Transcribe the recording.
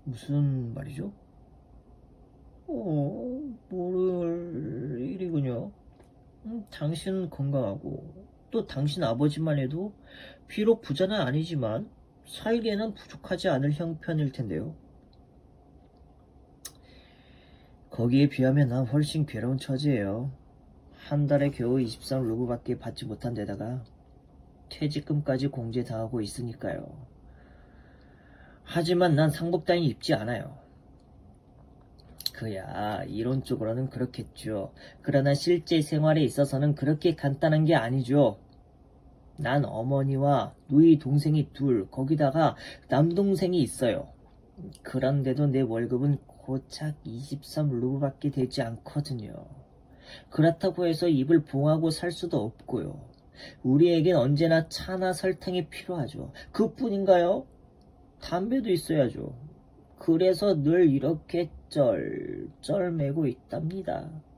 무슨 말이죠? 모를 일이군요. 당신 건강하고 또 당신 아버지만 해도 비록 부자는 아니지만 살기에는 부족하지 않을 형편일 텐데요. 거기에 비하면 난 훨씬 괴로운 처지예요. 한 달에 겨우 23루브밖에 받지 못한 데다가 퇴직금까지 공제당하고 있으니까요. 하지만 난 상복 따윈 입지 않아요. 그야 이론적으로는 그렇겠죠. 그러나 실제 생활에 있어서는 그렇게 간단한 게 아니죠. 난 어머니와 누이 동생이 둘, 거기다가 남동생이 있어요. 그런데도 내 월급은 고작 23루브밖에 되지 않거든요. 그렇다고 해서 입을 봉하고 살 수도 없고요. 우리에겐 언제나 차나 설탕이 필요하죠. 그뿐인가요? 담배도 있어야죠. 그래서 늘 이렇게 쩔쩔매고 있답니다.